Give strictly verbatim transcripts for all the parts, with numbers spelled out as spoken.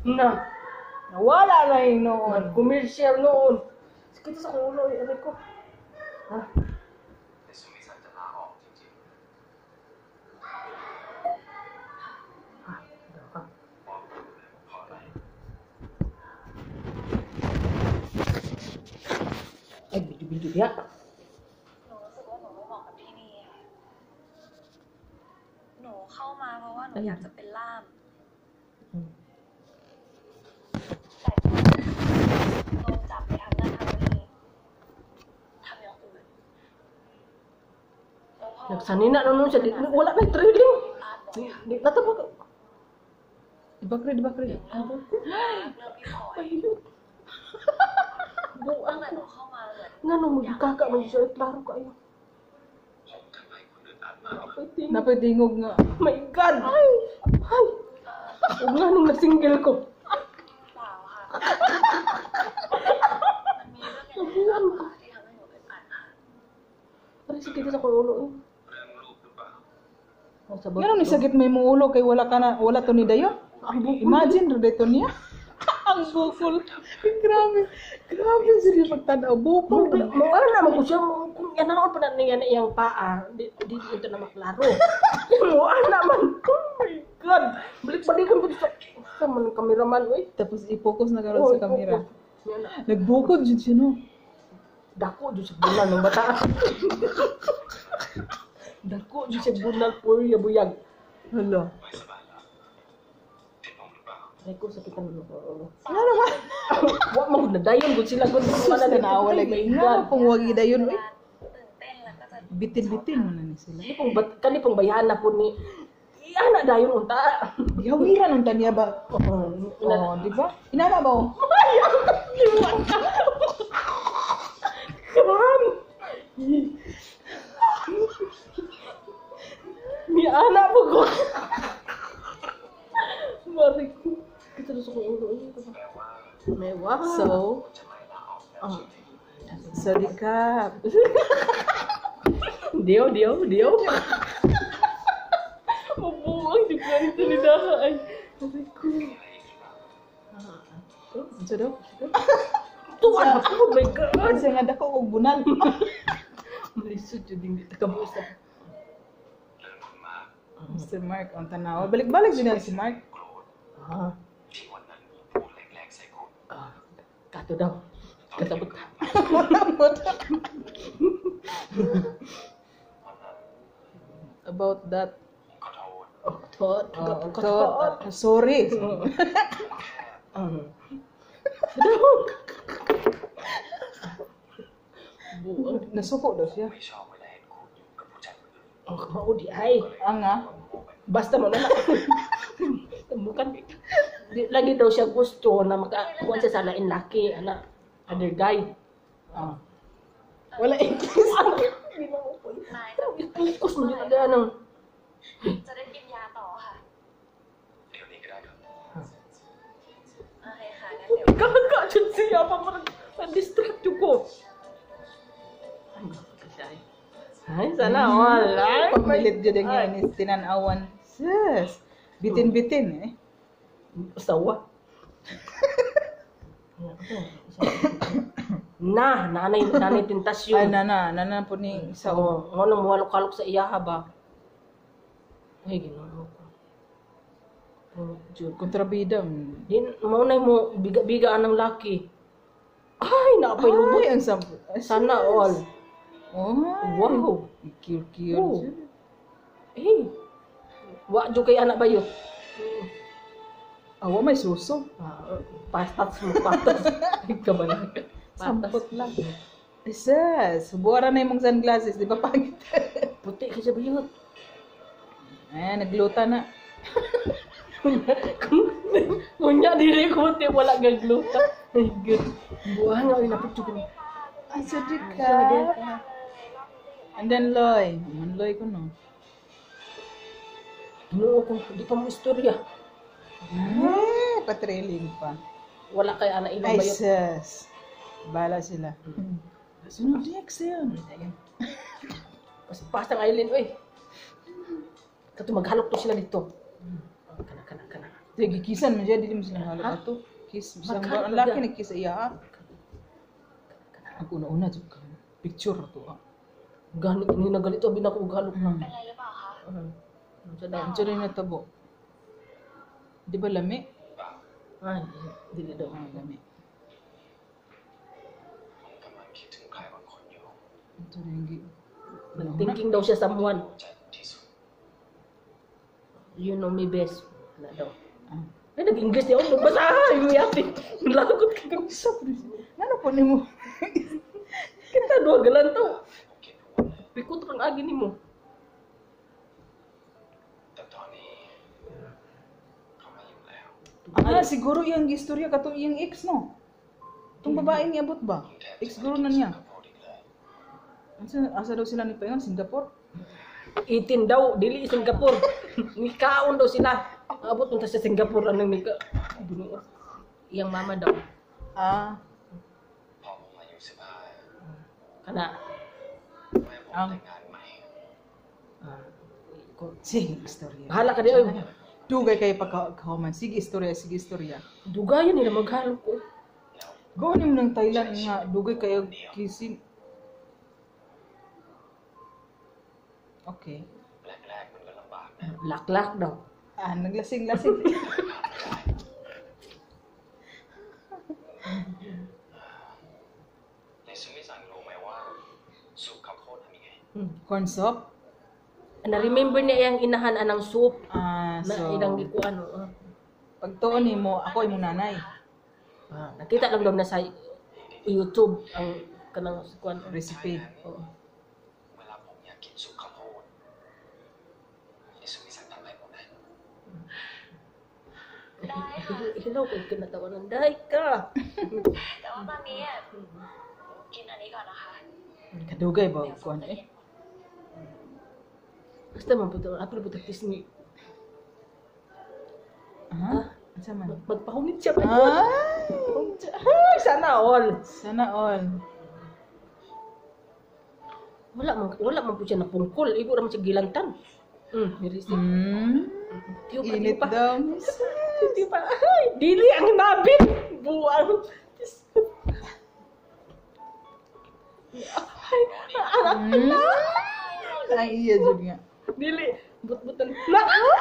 Na. Nawala na yun noon. Commercial noon. Sakit sa ulo, aray ko. Ha? Ay, video-video dia. หนูรู้สึกว่าหนูไม่เหมาะกับที่นี่ค่ะหนูเข้ามาเพราะว่าหนูอยากจะเป็นล่ามแต่โดนจับไปทำนั่นทำนี่ทำอย่างอื่นแล้วพอ Nagsanina na nun siya. Di- Wala na yung trailing. อาร์ตบอก Di, di, natabag. Di ba, Kri? Di ba, Kri? เรื่องพี่พลอย Ayun. ตั้งแต่หนูเข้ามาเหมือน Nga nung magkaka man siya. Klaro kayo. Napay ting- Napay tingog nga. My God! Ay! Ay! Huwag nga nung nasingle ko. เปล่าค่ะมันมีเรื่องอย่างนี้มากกว่าที่ทำให้หนูเป็นอัดค่ะ Aray, sakit sa ulo eh. Oh, sabot. Ganun ni sakit may muulo kay wala ka na, wala to ni dayon. Ang bukol. Imagine, rodito niya. Ang bukol. Grabe. Grabe sila pagtanaw. Bukol. Mawala naman ko siya. Kung yan ako pa na niya na iyang paa, di, di ito na maklaro. Mawala naman. Oh my God! Balik-balikan ko sa... Sa man kameraman, uy. Tapos i-focus na karon sa camera. Yan na. Nagbukod dyan siya, no? Dako dyan sa bulan ng bata. Dako dyan sa bulan po yung buyag. Hala. Ay ko, sakitan mo ko. Ano naman? Huwag mo na dayon kung sila kung Sus na nawala lagi. Nga kung wagi dayon, eh. ตื่นเต้นแล้วก็จะ Bitin-bitin mo na ni sila. Kani pong, bat- kani pong bayana po ni... Iyana dayon unta. Yawiran ang tanya ba? Oh, Oh, di ba? Inana ba? Oh? Iwan ka. Kaman. Ni anak po ko. Mari ko. Kita na sa kong ulo. Mewah. So, Oh. so di ka. Dio, dio, dio. Mabuang di ka nito ni Dahay. Mari ko. So daw? Tuwan ako. Oh my God. Kasi nga dako og bunal. Malisod yun din dito kabusta. Mister Mark, ang tanaw. Balik-balik din na si Mark. Ah. Ah, kato daw. Katabot ka. About that. Oh, tot. Oh, Katot. to, sorry. Um. Buang. Nasuko daw siya. Ang kamao di ay. Anga. Basta mo na. Bukan. Di, lagi daw siya gusto na makakuha siya sa lain laki. Anak. Other guy. Ah. Wala English. นายกับ Focus mo din agad anong. จะได้กินยาต่อค่ะโอเคค่ะงั้นเดี๋ยว Gaga dyan siya pa parang na-distract ko. Ay, sana wala. Pagmilit dyan ang yan is tinanawan. Sis. Bitin-bitin eh. Usawa. Na, nanay, nanay Ay, tentasyon. nana. Nana po ni isa. Oo, ano nang muhalok-halok sa iyaha ba? Ay, ginawa ko. Oh, Jud. Kontrabida. Din, maunay mo, biga-bigaan ng laki. Ay, naapay lubot. Ay, ang sampo. Sana all. Oh, Wow. Cute-cute. Oh. Eh, wa jo kay anak bayo. Awa may suso. Ah, pastas mo, patas. Ikaw ba na? Sampot lang. Isas. Buwara na yung mga sunglasses. Di ba pangit? Puti ka siya bayot. Ayan, nagluta na. Kunya, dili ko puti, wala gagluta. Ay, good. Buha nga, ay napit ko. Asa di ka? And then Loy. Man Loy ko no. Ginoo ko, di pa mo istorya. Eh, patrailing pa. Wala kay anak ilong Ay, bayot. sis. Bala sila. Sunod next yun. Kasi pasang island, oy. Kato maghalok to sila dito. Kana, kana, kana. Jadi kisan man siya, dili mo silang halap Ha? ato. Kiss, bisang Magkano ang laki ba? ni kiss iya. Ang una-una jud ka. Picture to ah. Gani ini nagalito bin ako galok na. เป็นไรหรือเปล่าคะ Ah. Ano siya daw? Ang tsura na tabo. Di ba lami? Ay, dili daw. Ah, lami. ผมกำลังคิดถึงใครบางคนอยู่ Ang tsura yung gi. Thinking daw siya someone. ใจที่สุด You know me best. Na daw. Ah. Ay, nag-English niya ako. Magbasa yung yati. Lagot ka. Kamusta po rin? Ano po ni mo? Kita dua galan to. ผมคิดทุกวันเลย Pikot kang agi ni mo. แต่ตอนนี้เขาไม่อยู่แล้ว Ah, siguro yung istorya kato yung ex no. Itong babae ni abot ba? ผมแทบ Ex จะ guru ไม่ na คิด niya. กับพูดอีกเลย Asa, asa daw sila ni Payon? Singapore? Itin daw, dili Singapore. Nikaon daw sila. Abot punta sa Singapore anong nika. Bunuot. Iyang mama daw. Ah, พอผมอายุสิบห้า Kana. แม่ผม Ang แต่งงานใหม่ Ah, sige istorya. bahala ka di oy. Dugay kayo pagkahuman. Sige istorya, sige istorya. Dugayan nila maghalo ko. แล้ว Gawin mo ng Thailand nga, dugay kayo kissing. Okay. แรกๆมันก็ลำบากนะ Laklak daw. Ah, naglasing-lasing. ในซูมิซังรู้ไหมว่าซุปข้าวโพดทำยังไง Hmm. Corn soup? Na-remember niya iyang inahan anang soup Ah, na so, ilang gikuan. Oh. pag tuon ni mo, ako yung nanay. Ah, nakita lang daw na sa YouTube ang kanang kuan. Recipe. Oo. เวลาผมอยากกินซุปข้าวโพดในซูมิซังทำให้ผมนะได้ค่ะ Hilaw ko kinatawanan. Dahi ka! แต่ว่าตอนนี้อ่ะกินอันนี้ก่อนนะคะ Kadugay ba? เดี๋ยวฝน Kuan จะ eh. เย็น Basta man puto. Ako na puto tisni. Aha. Asa man? Mag- Magpahumit siya pa. Ay! Ay, sana all. Sana all. Wala man, wala man po siya napungkol. Ibo naman siya gilantan. Hmm, mirisi. Hmm. Tiyo pa, tiyo Init pa. daw, miss. Tiyo pa. Ay, dili ang nabit. Buwang. Ay, anak. Hmm. Ay, iya jud nga. Dili. But-butan. Na!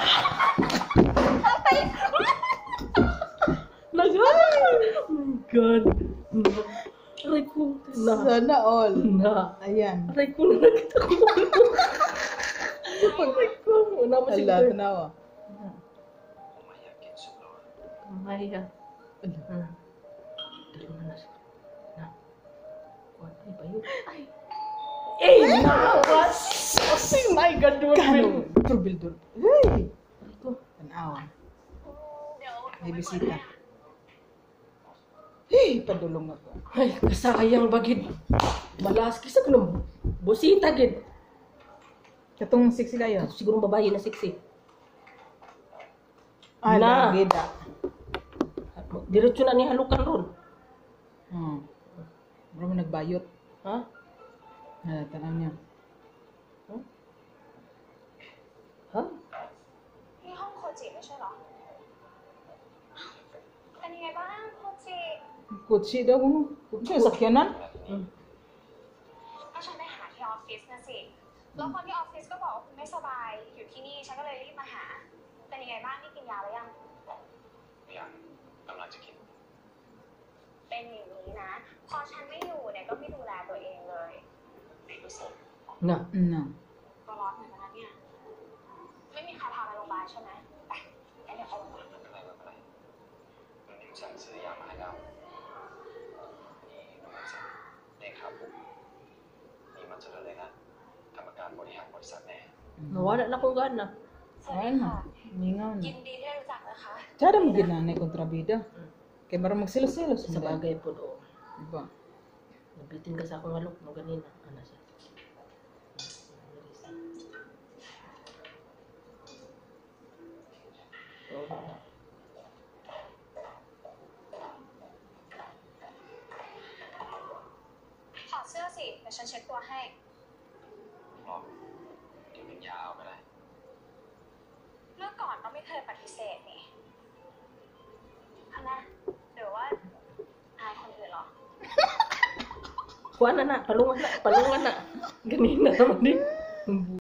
Ay! Nagay! Oh my God. Aray ko. Na. Sana all. Na. Ayan. Aray ko na nakita ko. Aray ko. Una mo Hala, siguro. tanawa. ผมไม่อยากกินซุปแล้วอะ Maya. Ala. Hmm. Dali mo na siya. Na. Kuwan. Ay, ba yun? Ay. Eh, nawas! Oh my God, Kano? Dorvin. Turbil dur. Hey! Aray ko. Tanawa. เดี๋ยว May bisita. Hey, padulong ako. Ay, kasayang bagid. Malas kisa ko ng busita gid. Katong sexy kayo. Ito siguro babae na sexy. Ah, Na. gida. Diretso na ni halukan ron. Hmm. Bro mo nagbayot. Ha? Hala, tanaw niya. Ha? นี่ห้องโคจิไม่ใช่เหรอ เป็นยังไงบ้างโคจิ Kutsi daw mo. Kutsi, sakyanan? Hmm. ก็ฉันไปหาที่ออฟฟิศนะสิ แล้วคนที่ออฟฟิศก็บอกว่าคุณไม่สบาย อยู่ที่นี่ ฉันก็เลยรีบมาหา เป็นยังไงบ้างนี่กินยาหรือยังยังกำลังจะกินเป็นอย่างนี้นะ พอฉันไม่อยู่เนี่ยก็ไม่ดูแลตัวเองเลยดีที่สุด Nga. No. ก็ร้อนเหมือนกันนะเนี่ย ไม่มีใครพาไปโรงพยาบาลใช่ไหมไปงั้นเดี๋ยวเข้าโรงพยาบาลไม่เป็นไรไม่เป็นไรวันนี้ผมสั่งซื้อยามาให้แล้วนี่น้องสั่งนี่ครับผมนี่มันจะเลยนะกรรมการบริหารบริษัทแน่ Nawala na kong gana. สวัสดี Ayun ค่ะ na. Mingaw ยิ na. นดีที่ได้รู้จักนะคะ Tsada mo ginanay kontrabida. Kaya marang magsilos-silos. Sa bagay po do. Diba? Nabitin ka sa akong halok no ganina. Ano siya? Oo. ถอดเสื้อสิเดี๋ยวฉันเช็ดตัวให้หรอเดี๋ยวเป็นยาเอาก็ได้เมื่อก่อนก็ไม่เคยปฏิเสธนี่หรือว่าอายคนอื่นเหรอ Kuan anak, palungan anak, palungan anak. Ganina naman din.